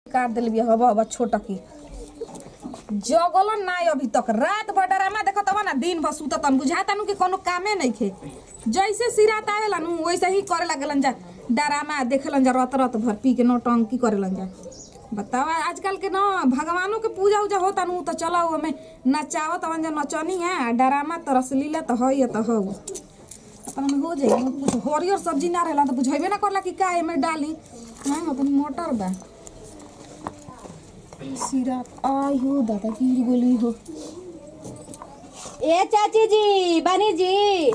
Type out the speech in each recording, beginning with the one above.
काट दिल बिया हवा हवा छोटा की जगलन ना अभी तक रात भर डरामा देखत बा ना दिन भर सुतत बुझाता नु कि कोनो कामे नहीं खे जैसे सिरात आवेला नु वैसे ही करे लागलन जा डरामा देखलन जा रात रात भर पी के नौटंकी करेलन जा। बताओ आजकल के ना भगवानों के पूजा उजा होता नु तो चलो हमें नचावत हवन जा नचनी है डरामा तो रसलीला तो है तो हो अपन में हो जाई कुछ हरियर सब्जी ना रहला तो बुझाइबे ना करला कि का एमे डाली हां अपन मोटर बा सिरात आई हो दादा गिर गोली हो। ए चाची जी बनी जी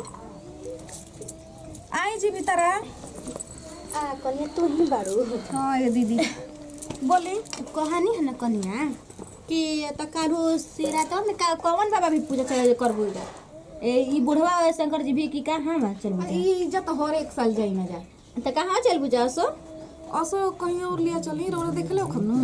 आई जी भीतर आ कनिया तू ही बारू। हां ये दीदी बोली कहानी है ना कनिया कि त कारू सिरा तो में कौन बाबा भी पूजा करबो ए ई बुढ़वा शंकर जी भी की का हां चल ई इज्जत हर एक साल जाई ना जा त कहां चल बुझा असो कहीं और लिया चली रोड देखले हो खनु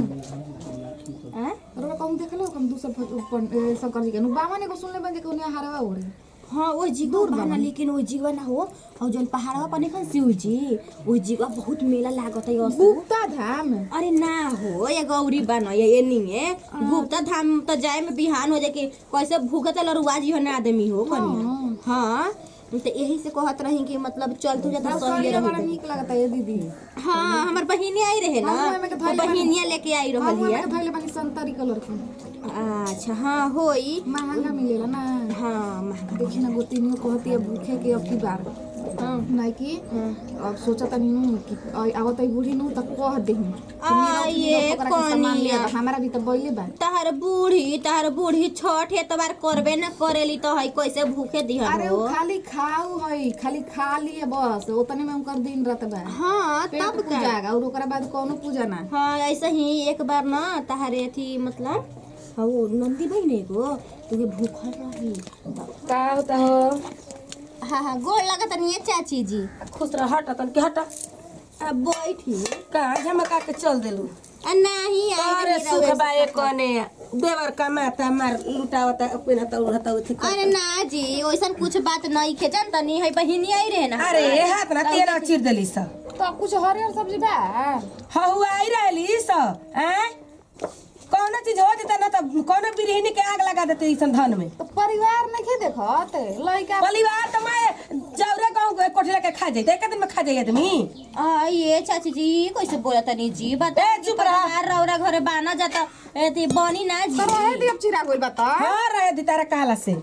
हैं रोड कहीं देखले हो हम दूसर शंकर जी के नु बाबा ने को सुनले बन जे कोने हारवा ओरे हाँ वो जीवा बना लेकिन वो जीवा ना हो और जन पहाड़वा पर निकल शिव जी वो जीवा बहुत मेला लागत है गुप्ता धाम। अरे ना हो ये गौरी बना ये नहीं है गुप्ता धाम तो जाए में बिहान हो जाए कि कैसे भूखत लरुआ जी होने आदमी हो कनिया। हाँ तो यही से कहत रही कि मतलब चल तू जाता सही रही बड़ा नीक लगता है दीदी। हाँ हमर बहिनी आई रहे ना बहिनिया लेके आई रहल है धइले बानी संतरी कलर के। अच्छा हाँ होई महंगा मिलेला ना। हाँ महंगा देखी ना गोतिनियो कहती है भूखे के अब की बार नहीं कि अब सोचता नहीं कि आवत है बूढ़ी नु तक कह देही ये कनिया हमारा भी तो बोले बा तहर बूढ़ी छठ है तबार करबे ना करेली तो है कैसे भूखे दिहन अरे वो खाली खाऊ है खाली खा लिए बस उतने में उनकर दिन रात बा। हाँ तब का जाएगा और ओकरा बाद कोनो पूजा ना। हाँ ऐसे ही एक बार ना तहरे थी मतलब हाँ वो नंदी बहने को तुझे भूखल रही का होता हो। हाँ गोड़ लगत नहीं है चाची जी खुश रह हट तन के हटा अब बैठी का झमका के चल देलू नहीं अरे सुख बाए कोने देवर का माता मार लुटावता अपन त उड़ता उठी। अरे ना जी ओइसन कुछ बात नहीं के जानता नहीं है बहिनी आई रहे ना अरे हाथ ना तेरा चिर देली स तो कुछ हरियर सब्जी बा हऊ आई रहली स हैं कौन चीज हो जता ना त कौन बिरहनी के आग लगा देते इसन धन में तो परिवार नहीं के देखत लइका परिवार त मैं जौरे गांव के कोठला के खा जाई एक दिन में खा जाई आदमी। ये चाची जी कैसे बोला तनी जी बता चुप रह रौरा घरे बाना जाता एती बनी ना जी तो रहे दी अब चिरा गोल बता। हां रहे दी तारा कहला से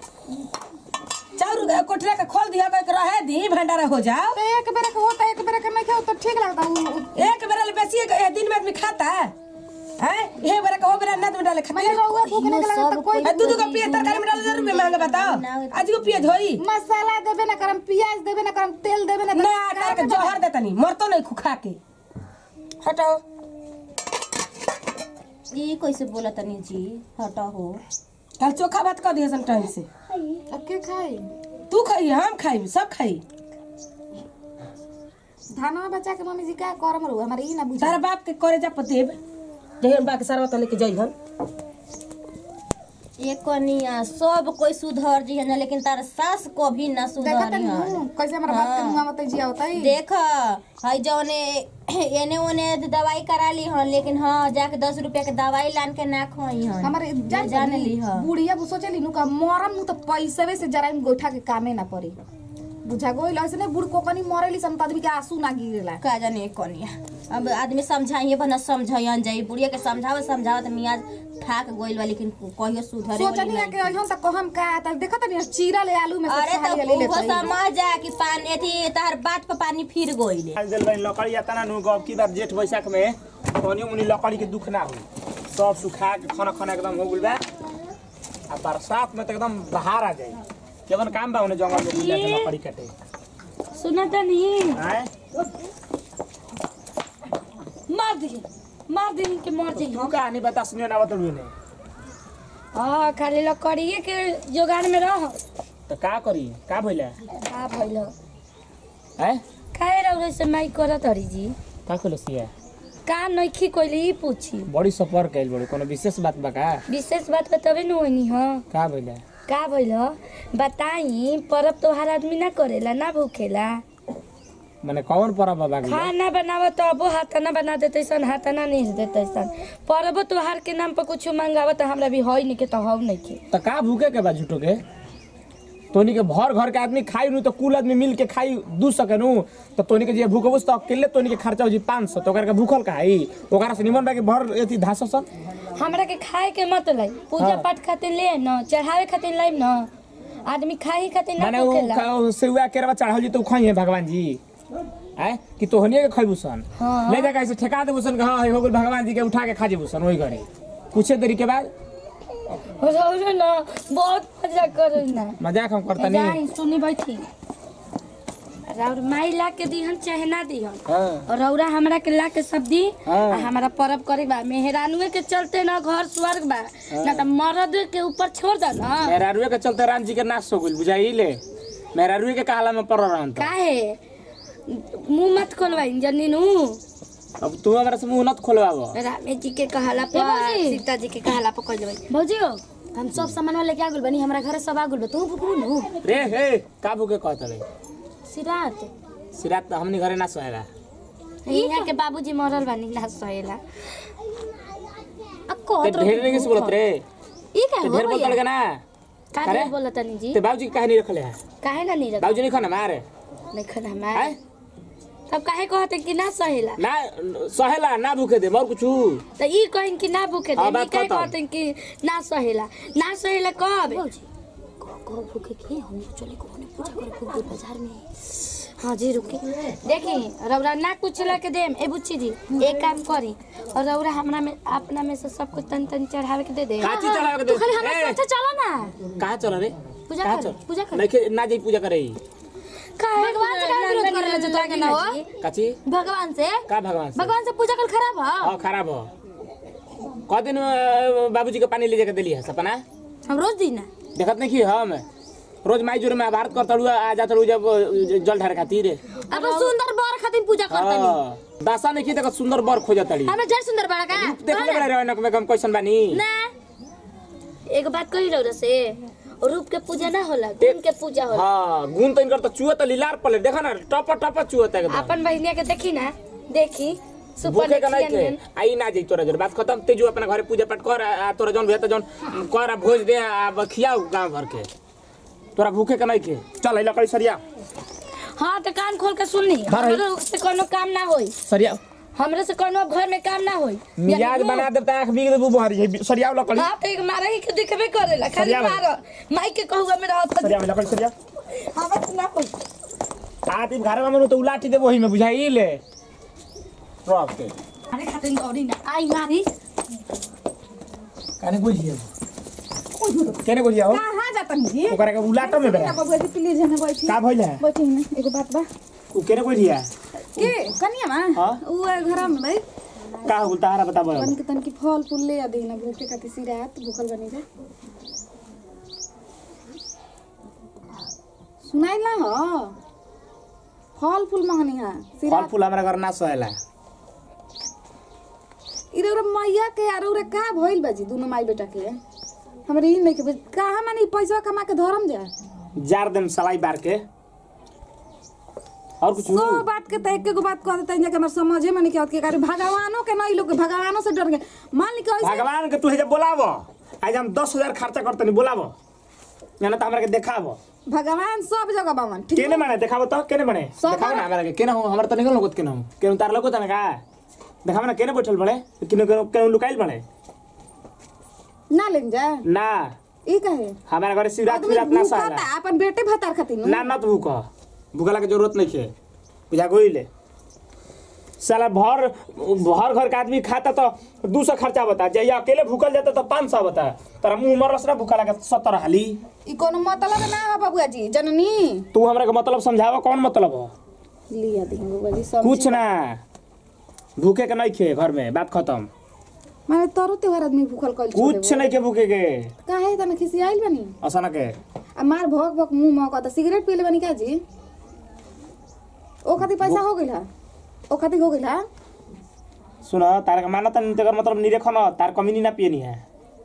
चाउर कोठला के खोल दिया के रहे दी भंडारा हो जाओ तो एक बेर के होता एक बेर के नहीं खाओ तो ठीक लगता एक बेर बेसी दिन में आदमी खाता है ये बेरा को बेरा ना तुम डाले खाते मैंने रहुआ भूखने के लगा तो कोई दूध का पिए तरकारी में डाल जरूर में महंगा बताओ आज को पिए धोई मसाला देबे ना करम प्याज देबे ना करम तेल देबे ना ना तार के जहर देता नहीं मरतो नहीं खुखा के हटाओ ये कैसे बोला तनी जी हटा हो कल चोखा भात कर दिए सन टाइम से अब के खाई तू खाई हम खाई सब खाई धानवा बच्चा के मम्मी जी का करम रहो हमारे ई ना बुझा तारा बाप के करे जा पतेब जहन बाक सरवा लेके जाइहन ये कनिया सब कोई सुधर जी है लेकिन तार सास को भी ना सुधरी है कैसे हमारा बाप के मुंह आवत जी आवत है देख हई जौने एने ओने दवाई करा ली हन लेकिन हाँ जाके 10 रुपया के दवाई लान के ना खोई हन हमारे जान ली ह बुढ़िया सोचली नु का मरम नु तो पैसे से जरा गोठा के कामे ना पड़ी बुझा गोइल ऐसे बूढ़ को कनी मरेली सन आदमी के आंसू ना गिरेला का जाने कनिया अब आदमी समझाइए बना समझायन जाई बुढ़िया के समझावत मियाज थाक गोइल वाली लेकिन कहियो सुधरे सोचनी है कि हम त कहम का त देखत नहीं चीरा ले आलू में से अरे खा तो ले वो समझ जा कि पानी थी तहर बात पे पानी फिर गोइले जल बन लकड़ी आता ना नु गब की बार जेठ बैसाख में कोनियो मुनी लकड़ी के दुख ना हो सब सुखा के खाना खाना एकदम हो गेल बा आ बरसात में तो एकदम बाहर आ जाई केवन काम बा ओने जंगल में बुला के लकड़ी काटे सुना त नहीं हैं मार दी के मर जाई तू कहानी बता सुनियो ना बतलू ने हां खाली लकड़िए के जोगाड़ में रह तो का करी का भइला का भइल हैं काहे रउरे से माई करत हरी जी का कलसिया का नइखी कोइली ई पूछी बड़ी सफर कैल बड़ी कोनो विशेष बात बा का विशेष बात तबे न होनी हां का भइला का भइल बताई परब तोहार आदमी ना करेला ना भूखेला माने कौन परब बा खाना बनावत तो अबो हाथाना बना देते सन हाथाना नहीं देते सन परबो त्योहार के नाम पर कुछ मंगावत हमरा भी होई नहीं के तो हव नहीं के त का भूखे के बा झूठो के तोनी के भर घर के आदमी खाई नु तो कुल आदमी मिल के खाई 200 के नु तो तोनी के जे भूखबस तो अकेले तोनी के खर्चा हो जी 500 तो ओकरा के भूखल काई ओकरा से निमन बा के भर एती धास सन हमरा के खाए के मत लाई पूजा पाठ खातिर ले न चढ़ावे खातिर लाई न आदमी खाई खातिर ना माने भूखेला वो सेवा केरवा चढ़ाल जी तो खाई है भगवान जी आय कि तोहनिए के खइबुसन हाँ। ले जा कैसे ठेका देबुसन के हां हो गेल भगवान जी के उठा के खा जेबुसन ओई घरे कुछ देरी के बाद रौरा न बहुत मजा करे ना मजाक हम करता नहीं जाई सुनी बैठी रौर माई ला के दिहन चाहे ना दिहन हां और रौरा हमरा के ला के सब दी हाँ। आ हमारा परब करे बा मेहरानुए के चलते ना घर स्वर्ग बा ना त मर्द के ऊपर छोड़ द ना मेरा रुए के चलते राम जी के नाश हो गेल बुझाई ले मेरा रुए के काला में पड़ रहन तो काहे मुंह मत खोलवाई जनी नु अब तू हमरा से मुंह नत खोलवाबो रामे जी के कहला पर सीता जी के कहला पर कह देबै भौजी हो हम सब सामान लेके आ गेल बनी हमरा घर सब आ गेल बा तू भूखू नु रे हे का भूखे कहत रे सिरात सिरात हमनी घरे ना सोएला यहाँ के बाबूजी मरल बानी ना सहेला आ को ते ढेर नहीं बोलत रे ई का ते हो ढेर बोलत के ना का अरे? नहीं बोलत तनी जी ते बाबूजी के काहे नहीं रखले है काहे ना नहीं रख बाबूजी नहीं खाना मारे नहीं खाना हैं हमारे तब काहे कहते कि ना सहेला ना सहेला ना भूखे दे मोर कुछु तो ई कहिन कि ना भूखे दे हाँ, ई बात काहे खत्म। कहते कि ना सहेला कब भौजी को भूखे के हम चले को ने पूजा करे भूख बाजार में हां जी रुके देखी रौरा ना कुछ ला के देम ए बुच्ची जी एक काम करी और रौरा हमरा में अपना में से सब कुछ तन तन चढ़ावे के दे दे काची चढ़ावे के दे खाली हमरा ए, साथे चलो ना कहाँ चल रे पूजा कहाँ कर चल पूजा कर नहीं ना जाई पूजा करे काहे भगवान से काहे विरोध करे ला जतरा के ना हो काची भगवान से का भगवान से पूजा कर खराब है हां खराब हो क दिन बाबूजी के पानी ले जाके देली है सपना हम रोज दी ना देखत नहीं कि हम रोज माई जोर में भारत करता हुआ आ जाता हुआ जब जल ढार खातिर अब सुंदर बर खातिर पूजा करता नहीं हां दासा नहीं की देखत सुंदर बर खोजत तड़ी हमरा जड़ सुंदर बड़ा का देख ले रे नक में कम क्वेश्चन बानी ना एक बात कही रौरा से रूप के पूजा ना होला गुण के पूजा होला हां गुण तो इनकर तो चुअत लीलार पले देखा ना टप टप चुअत एकदम अपन बहिनिया के देखी ना देखी सुपर भूखे का नहीं देखियन के आई ना जाई तोरा जर बात खत्म तेजू अपना घरे पूजा पाठ कर आ तोरा जौन भेत जौन कर आ भोज दे आ खियाऊ गांव भर के तोरा भूखे का नहीं के चल है लकड़ी सरिया हाँ तो कान खोल के सुन ली बाहर है। हमरे से कोनो काम ना होई सरिया हमरे से कोनो घर में काम ना होई मिजाज बना देता आंख बीग देबू बहरी है सरिया लकड़ी हाँ तो एक मारा ही के दिखबे करेला खाली सरिया में। मारो माई के कहूगा मेरा हाथ सरिया में लकड़ी सरिया हमरे ना होई आती घर में तो उलाटी देबो ही में बुझाई ले रख के अरे खातिर गौरी ना आई मारी काने बुझिए केने बुझिया हो कहाँ जातन जी ओकरा के उलाटो में बे बबुआ जी प्लीज हने बैठी का भइल है बैठी ना एगो बात बा उ केने बुझिया के कनिया में हाँ? उ घर में भाई का हो तारा बताबो बन के तन की फल फूल ले आ दे ना भूखे खातिर सिरात भूखल बनी जा सुनाई ना हो फल फूल मांगनी है फल सिरात फूल हमरा घर ना सहेला इरे उरे मैया के यार उरे का भइल बाजी दोनों माई बेटा के हमरे ई नहीं के कहां मानी पैसा कमा के धरम जा जार देम सलाई बार के और कुछ सो बात के त एक बात कह देते हैं कि हमर समझे में नहीं के के भगवानों के नहीं लोग भगवानों से डर गए मान ली कि ऐसे भगवान के तू जब बोलावो आज हम 10,000 खर्चा करते नहीं बोलावो या ना तो हमरा के देखावो भगवान सब जगह बावन ठीक केने माने देखावो तो केने माने सब देखावो ना हमरा के केने हो हमरा तो निकल लगत केने हो केने तार लगत ना का देखावो ना केने बैठल बड़े केने केने लुकाइल बड़े ना लेन जा ना ई कहे हमारा घर शिवरात आदमी शिवरात ना भूखा साला ता अपन बेटे भतार खातिर ना मत भूखो भूखला के जरूरत नहीं है बुझा गोइले साला भर घर का आदमी खाता तो 200 खर्चा बता जैया अकेले भूखल जाता तो 500 बता तेरा मुंह मरस ना भूखा लगा 70 हाली ई कोनो मतलब ना है बाबूआ जी जननी तू हमरा के मतलब समझावा कौन मतलब हो लिया दी बाबूआ जी सब कुछ ना भूखे के नहीं खे घर में बात खत्म माने तोरो त्योहार आदमी भूखल कइल छोड़ कुछ नहीं के भूखे के काहे तना खिसी आइल बनी असन के आ मार भोग भोग मुंह महक त सिगरेट पीले बनी का जी ओ खातिर पैसा हो गइल है ओ खातिर हो गइल है सुन तार के मानता नहीं तेकर मतलब निरेखन तार कमी ना पिए नहीं है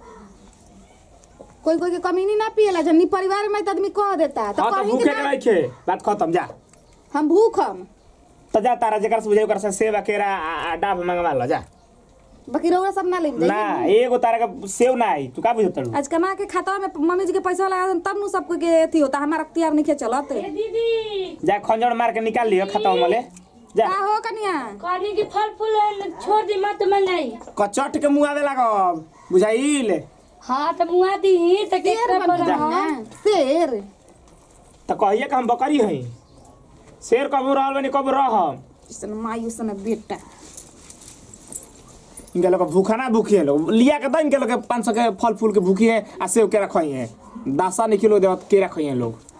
कोई कोई के कमीनी ना पिएला जन्नी परिवार में त आदमी कह देता तो हाँ तो कहीं भूखे के के ना नहीं खे बात खत्म जा हम भूखम तो जा तारा जेकर से बुझाई कर से सेब केरा डाब मंगवा ल जा बाकी रउआ सब ना लेम ना एगो तारा के सेव ना आई तू का बुझत लू आज कमा के खाता में मम्मी जी के पैसा लगा देन तब नु सबको के अथी होता हमारा अख्तियार नहीं के चलत दीदी जा खंजर मार के निकाल लियो खाता मले जा का हो कनिया कहनी कि फल फूल छोड़ दी मत मंगाई कचट के मुंह आवे लागब बुझाइल हाँ तो मुआ दी तो केकरा पर शेर त कहिए कि हम बकरी हई शेर कब रहल बनी कब रह सन मायूस न बेटा इनके लोग भूखा ना भूखी है लोग लिया के दन के लोग 500 के फल फूल के भूखी है आ सेव के रखई है 10 किलो देवत के रखई है लोग